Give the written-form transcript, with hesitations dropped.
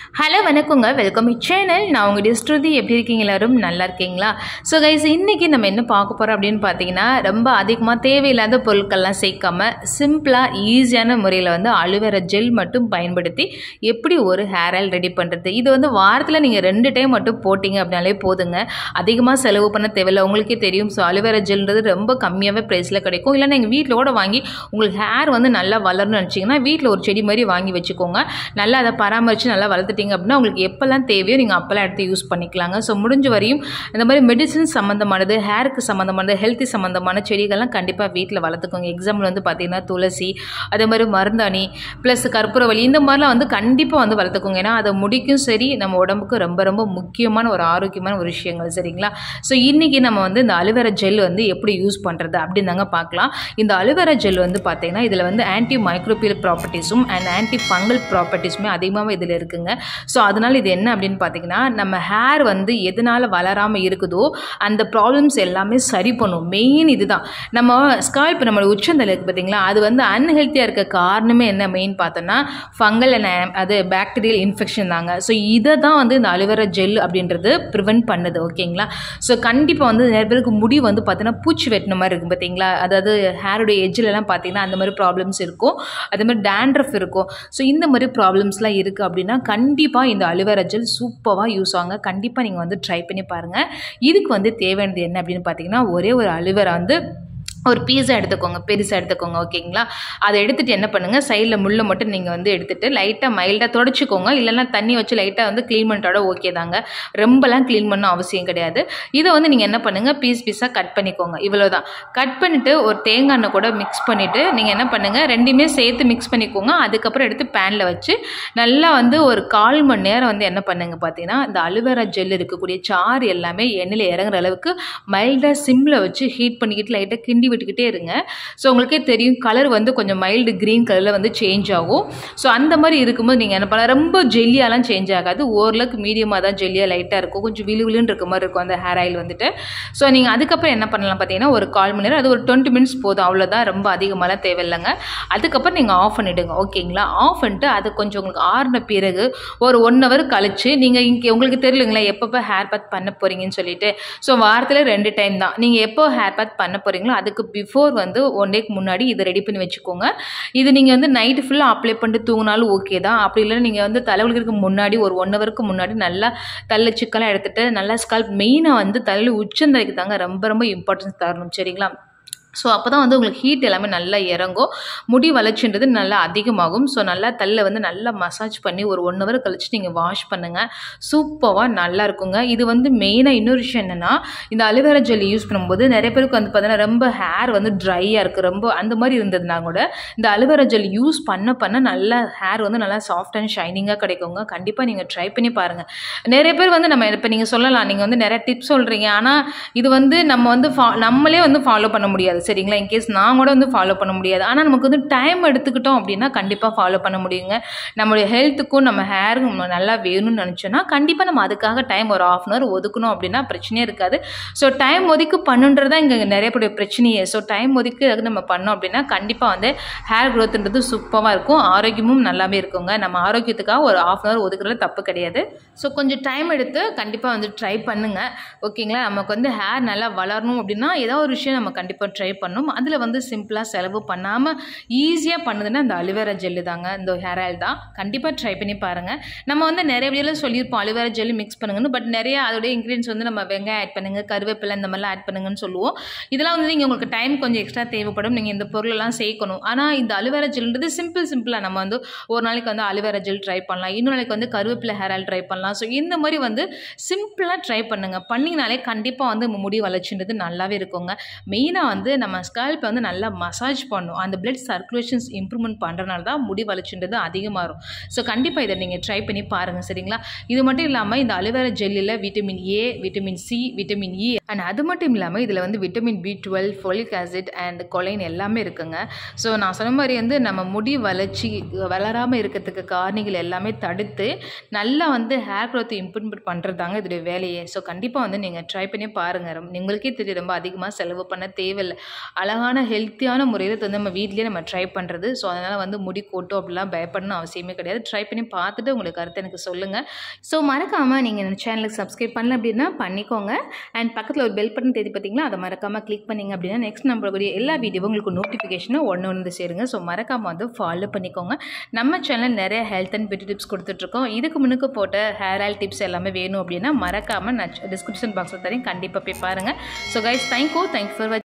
Hello வணக்கங்க, welcome to channel. நான் உங்களுடைய ஸ்ருதி. எப்படி இருக்கீங்க? எல்லாரும் நல்லா இருக்கீங்களா? ஸோ கைஸ், இன்றைக்கி நம்ம என்ன பார்க்க போகிறோம் அப்படின்னு பார்த்தீங்கன்னா, ரொம்ப அதிகமாக தேவையில்லாத பொருட்கள்லாம் சேர்க்காம சிம்பிளாக ஈஸியான முறையில் அலுவேரா ஜெல் மட்டும் பயன்படுத்தி எப்படி ஒரு ஹேர் ஆயில் ரெடி பண்ணுறது. இது வாரத்தில் நீங்கள் 2 டைம் மட்டும் போட்டிங்க அப்படின்னாலே போதுங்க. அதிகமாக செலவு பண்ண தேவையில்லை. உங்களுக்கே தெரியும். ஸோ அலுவேரா ஜெல்ன்றது ரொம்ப கம்மியாகவே ப்ரைஸில் கிடைக்கும். இல்லைன்னா எங்கள் வீட்டிலோட வாங்கி உங்களுக்கு ஹேர் நல்லா வளரணும்னு நினச்சிங்கன்னா வீட்டில் ஒரு செடி மாதிரி வாங்கி வச்சுக்கோங்க. நல்லா அதை பராமரித்து நல்லா வளர்த்துட்டீங்க அப்படின்னா உங்களுக்கு எப்போல்லாம் தேவையோ நீங்கள் அப்போல்லாம் எடுத்து யூஸ் பண்ணிக்கலாங்க. ஸோ முடிஞ்ச வரையும் இந்த மாதிரி மெடிசன் சம்மந்தமானது, ஹேருக்கு சம்மந்தமானது, ஹெல்த்தி சம்மந்தமான செடிகள்லாம் கண்டிப்பாக வீட்டில் வளர்த்துக்கோங்க. எக்ஸாம்பிள் பார்த்தீங்கன்னா துளசி, அதே மாதிரி மருந்தாணி ப்ளஸ் கற்பூரவள்ளி, இந்த மாதிரிலாம் கண்டிப்பாக வளர்த்துக்கோங்க. ஏன்னா அதை முடிக்கும் சரி, நம்ம உடம்புக்கு ரொம்ப ரொம்ப முக்கியமான ஒரு ஆரோக்கியமான ஒரு விஷயங்கள். சரிங்களா? ஸோ இன்றைக்கி நம்ம இந்த அலுவேரா ஜெல் எப்படி யூஸ் பண்ணுறது அப்படின்னு தாங்க பார்க்கலாம். இந்த அலுவேரா ஜெல் பார்த்தீங்கன்னா இதில் ஆன்டி மைக்ரோபியல் ப்ராப்பர்ட்டிஸும் அண்ட் ஆன்டி ஃபங்கல் ப்ராப்பர்ட்டிஸுமே அதிகமாக இதில் இருக்குங்க. ஸோ அதனால் இது என்ன அப்படின்னு பார்த்தீங்கன்னா, நம்ம ஹேர் எதனால் வளராமல் இருக்குதோ அந்த ப்ராப்ளம்ஸ் எல்லாமே சரி பண்ணும். மெயின் இதுதான். நம்ம ஸ்கால்ப், நம்மளோட உச்சந்தலை இருக்குது பார்த்தீங்களா, அது அன்ஹெல்த்தியாக இருக்க காரணமே என்ன மெயின் பார்த்தோன்னா ஃபங்கல் அண்ட் அது பாக்டீரியல் இன்ஃபெக்ஷன் தாங்க. ஸோ இதை தான் இந்த அலுவேரா ஜெல் அப்படின்றது ப்ரிவென்ட் பண்ணுது. ஓகேங்களா? ஸோ கண்டிப்பாக நிறைய பேருக்கு முடி பார்த்தீங்கன்னா பூச்சி வெட்டின மாதிரி இருக்கும் பார்த்தீங்களா, அதாவது ஹேருடைய எஜ்ஜிலலாம் பார்த்தீங்கன்னா அந்த மாதிரி ப்ராப்ளம்ஸ் இருக்கும். அதே மாதிரி டேண்ட்ரஃப் இருக்கும். ஸோ இந்த மாதிரி ப்ராப்ளம்ஸ்லாம் இருக்குது அப்படின்னா கண்டிப்பாக இந்த அலுவேரா ஜெல் சூப்பராக யூஸ் ஆகுங்க. கண்டிப்பாக நீங்கள் ட்ரை பண்ணி பாருங்கள். இதுக்கு தேவையானது என்ன அப்படின்னு பார்த்தீங்கன்னா, ஒரே ஒரு அலுவேரா ஒரு பீஸா எடுத்துக்கோங்க, பெருசாக எடுத்துக்கோங்க. ஓகேங்களா? அதை எடுத்துகிட்டு என்ன பண்ணுங்கள், சைடில் முள்ளை மட்டும் நீங்கள் எடுத்துகிட்டு லைட்டாக மைல்டாக தொடச்சிக்கோங்க. இல்லைன்னா தண்ணி வச்சு லைட்டாக க்ளீன் பண்ணிட்டோட ஓகே தாங்க. ரொம்பலாம் க்ளீன் பண்ண அவசியம் கிடையாது. இதை நீங்கள் என்ன பண்ணுங்கள், பீஸாக கட் பண்ணிக்கோங்க. இவ்வளோ தான். கட் பண்ணிவிட்டு ஒரு தேங்காய் எண்ணெய் கூட மிக்ஸ் பண்ணிவிட்டு நீங்கள் என்ன பண்ணுங்கள், ரெண்டுமே சேர்த்து மிக்ஸ் பண்ணிக்கோங்க. அதுக்கப்புறம் எடுத்து பேனில் வச்சு நல்லா ஒரு 1/4 மணி நேரம் என்ன பண்ணுங்கள் பார்த்தீங்கன்னா, இந்த அலுவேரா ஜெல் இருக்கக்கூடிய சாறு எல்லாமே எண்ணெயில் இறங்குற அளவுக்கு மைல்டாக சிம்மில் வச்சு ஹீட் பண்ணிக்கிட்டு லைட்டாக கிண்டி விட்டுக்கிட்டே இருங்க. ஸோ உங்களுக்கே தெரியும், கலர் கொஞ்சம் மைல்டு க்ரீன் கலரில் சேஞ்ச் ஆகும். ஸோ அந்த மாதிரி இருக்கும்போது நீங்கள் என்ன பண்ணலாம், ரொம்ப ஜெல்லியாலாம் சேஞ்ச் ஆகாது. ஓரளவுக்கு மீடியமாக தான் ஜெல்லியாக லைட்டாக இருக்கும். கொஞ்சம் விழுவிழுன்னு இருக்க மாதிரி இருக்கும் அந்த ஹேர் ஆயில் ஸோ நீங்கள் அதுக்கப்புறம் என்ன பண்ணலாம் பார்த்தீங்கன்னா, ஒரு 1/4 மணி நேரம், அது ஒரு 20 மினிட்ஸ் போதும். அவ்வளோதான், ரொம்ப அதிகமாகலாம் தேவையில்லைங்க. அதுக்கப்புறம் நீங்கள் ஆஃப் பண்ணிவிடுங்க. ஓகேங்களா? ஆஃப் பண்ணிட்டு அது கொஞ்சம் உங்களுக்கு ஆறின பிறகு ஒரு 1 ஹவர் கழிச்சு நீங்கள் இங்கே உங்களுக்கு தெரியலுங்களா எப்பப்போ ஹேர் பேக் பண்ண போகிறீங்கன்னு சொல்லிட்டு. ஸோ வாரத்தில் 2 டைம் தான். நீங்கள் எப்போ ஹேர் பேக் பண்ண போகிறீங்களோ அதுக்கு பிஃபோர் 1 டேக்கு முன்னாடி இதை ரெடி பண்ணி வச்சுக்கோங்க. இது நீங்கள் நைட்டு ஃபுல்லாக அப்ளை பண்ணிட்டு தூங்கினாலும் ஓகே தான். அப்படி இல்லைன்னா நீங்கள் தலைவலிக்கு முன்னாடி ஒரு 1 ஹவருக்கு முன்னாடி நல்லா தலை சிக்கெல்லாம் எடுத்துகிட்டு நல்லா ஸ்கால்ப் மெயினாக தலையில் உச்சந்தலைக்கு தாங்க ரொம்ப ரொம்ப இம்பார்ட்டன்ஸ் தரணும். சரிங்களா? ஸோ அப்போ தான் உங்களுக்கு ஹீட் எல்லாமே நல்லா இறங்கும், முடி வளர்ச்சின்றது நல்லா அதிகமாகும். ஸோ நல்லா தல்ல நல்லா மசாஜ் பண்ணி ஒரு 1 ஹவர் கழிச்சு நீங்கள் வாஷ் பண்ணுங்கள். சூப்பராக நல்லா இருக்குங்க. இது மெயினாக இன்னொரு விஷயம் என்னென்னா, இந்த அலுவேரா ஜெல் யூஸ் பண்ணும்போது நிறைய பேருக்கு பார்த்தீங்கன்னா ரொம்ப ஹேர் ட்ரையாக இருக்குது, ரொம்ப அந்த மாதிரி இருந்ததுனா கூட இந்த அலுவேரா ஜெல் யூஸ் பண்ண நல்லா ஹேர் நல்லா சாஃப்ட் அண்ட் ஷைனிங்காக கிடைக்குங்க. கண்டிப்பாக நீங்கள் ட்ரை பண்ணி பாருங்கள். நிறைய பேர் நம்ம இப்போ நீங்கள் சொல்லலாம், நீங்கள் நிறைய டிப்ஸ் சொல்கிறீங்க, ஆனால் இது நம்ம நம்மளே ஃபாலோ பண்ண முடியாது. சரிங்களா? இன்கேஸ் நான் கூட ஃபாலோ பண்ண முடியாது. ஆனால் நமக்கு டைம் எடுத்துக்கிட்டோம் அப்படின்னா கண்டிப்பாக ஃபாலோ பண்ண முடியுங்க. நம்மளுடைய ஹெல்த்துக்கும் நம்ம ஹேருக்கும் நல்லா வேணும்னு நினச்சோன்னா கண்டிப்பாக நம்ம அதுக்காக டைம் ஒரு 1/2 ஹவர் ஒதுக்கணும் அப்படின்னா பிரச்சனையே இருக்காது. ஸோ டைம் ஒதுக்கி பண்ணுன்றதான் இங்கே நிறைய பேருடைய பிரச்சனையே. ஸோ டைம் ஒதுக்கி அதுக்கு நம்ம பண்ணோம் அப்படின்னா கண்டிப்பாக ஹேர் க்ரோத்ன்றது சூப்பராக இருக்கும், ஆரோக்கியமும் நல்லாவே இருக்குங்க. நம்ம ஆரோக்கியத்துக்காக ஒரு 1/2 ஹவர் ஒதுக்குறது தப்பு கிடையாது. ஸோ கொஞ்சம் டைம் எடுத்து கண்டிப்பாக ட்ரை பண்ணுங்கள். ஓகேங்களா? நமக்கு ஹேர் நல்லா வளரணும் அப்படின்னா ஏதோ ஒரு விஷயம் நம்ம கண்டிப்பாக ட்ரை பண்ணும். அதில் சிம்பிளாக செலவு பண்ணாமல் ஈஸியாக பண்ணுதுன்னா இந்த அலுவேரா ஜெல்லு தாங்க, இந்த ஹேர் ஆயில் தான். கண்டிப்பாக ட்ரை பண்ணி பாருங்கள். நம்ம நிறைய வீடியோவில் சொல்லியிருப்போம் அலுவேரா ஜெல்லு மிக்ஸ் பண்ணுங்கன்னு. பட் நிறைய அதோடைய இன்க்ரீடியன்ஸ் நம்ம வெங்காயம் ஆட் பண்ணுங்கள், கருவேப்பிலை இந்த மாதிரிலாம் ஆட் பண்ணுங்கன்னு சொல்லுவோம். இதெல்லாம் நீங்கள் உங்களுக்கு டைம் கொஞ்சம் எக்ஸ்ட்ரா தேவைப்படும், நீங்கள் இந்த பொருளெல்லாம் சேர்க்கணும். ஆனால் இந்த அலுவேரா ஜெல்ன்றது சிம்பிளாக நம்ம ஒரு நாளைக்கு அலுவேரா ஜெல் ட்ரை பண்ணலாம், இன்னொரு நாளைக்கு கருவேப்பிலை ஹேர் ஆயில் ட்ரை பண்ணலாம். ஸோ இந்த மாதிரி சிம்பிளாக ட்ரை பண்ணுங்கள். பண்ணிங்கனாலே கண்டிப்பாக முடி வளர்ச்சின்றது நல்லாவே இருக்குங்க. மெயினாக நம்ம ஸ்கால்ப் நல்லா மசாஜ் பண்ணும். அந்த பிளட் சர்க்குலேஷன்ஸ் இம்ப்ரூவ்மெண்ட் பண்ணுறதுனால தான் முடி வளர்ச்சின்றது அதிகமாகும். ஸோ கண்டிப்பாக இதை நீங்கள் ட்ரை பண்ணி பாருங்கள். சரிங்களா? இது மட்டும் இல்லாமல் இந்த அலுவேரா ஜெல்லில் vitamin A, vitamin C, vitamin E and அது மட்டும் இல்லாமல் இதில் வந்து vitamin B12, folic acid and choline எல்லாமே இருக்குங்க. ஸோ நான் சொன்ன மாதிரி வந்து நம்ம முடி வளராமல் இருக்கிறதுக்கு காரணிகள் எல்லாமே தடுத்து நல்லா வந்து ஹேர் க்ரோத்தை இம்ப்ரூவ்மெண்ட் பண்ணுறதாங்க இதோடைய வேலையே. ஸோ கண்டிப்பாக வந்து நீங்கள் ட்ரை பண்ணி பாருங்கள். உங்களுக்கே தெரியும் ரொம்ப அதிகமாக செலவு பண்ண தேவையில்லை. அழகான ஹெல்த்தியான முறையில் வந்து நம்ம வீட்லேயே நம்ம ட்ரை பண்ணுறது. ஸோ அதனால் வந்து முடி கொட்டும் அப்படிலாம் பயப்படணும் அவசியமே கிடையாது. ட்ரை பண்ணி பார்த்துட்டு உங்களுக்கு கருத்து எனக்கு சொல்லுங்கள். ஸோ மறக்காமல் நீங்கள் இந்த சேனலுக்கு சப்ஸ்கிரைப் பண்ணல அப்படின்னா பண்ணிக்கோங்க. அண்ட் பக்கத்தில் ஒரு பெல் பட்டன் தேதி பார்த்தீங்களா, அதை மறக்காமல் கிளிக் பண்ணிங்க அப்படின்னா நெக்ஸ்ட் நம்மளுடைய எல்லா வீடியோவும் உங்களுக்கு நோட்டிஃபிகேஷனும் ஒன்று வந்து சேருங்க. ஸோ மறக்காமல் வந்து ஃபாலோ பண்ணிக்கோங்க. நம்ம சேனல் நிறைய ஹெல்த் அண்ட் பியூட்டி டிப்ஸ் கொடுத்துட்ருக்கோம். இதுக்கு முன்னுக்கு போட்ட ஹேர் ஆயில் டிப்ஸ் எல்லாமே வேணும் அப்படின்னா மறக்காமல் நான் டிஸ்கிரிப்ஷன் பாக்ஸில் தரேன், கண்டிப்பாக போய் பாருங்கள். ஸோ கைஸ், தேங்க்யூ ஃபார் வாட்சிங்.